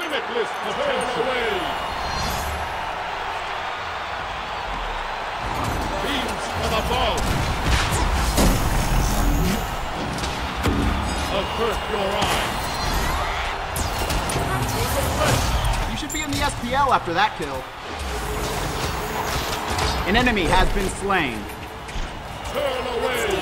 limitless potential. Away. Beams from above. Avert your eyes. You should be in the SPL after that kill. An enemy has been slain. Turn away.